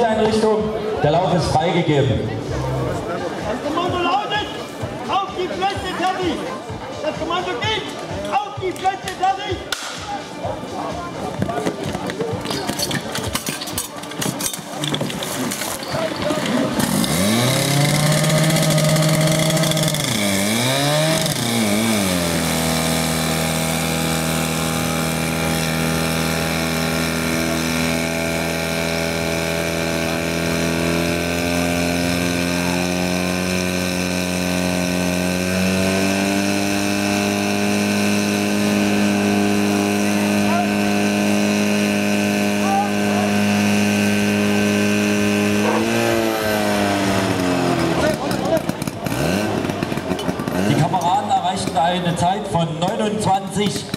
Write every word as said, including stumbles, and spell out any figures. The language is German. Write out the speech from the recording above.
Zieleinrichtung. Der Lauf ist freigegeben. Das Kommando lautet, auf die Plätze, fertig! Das Kommando geht, auf die Plätze, fertig! Eine Zeit von neunundzwanzig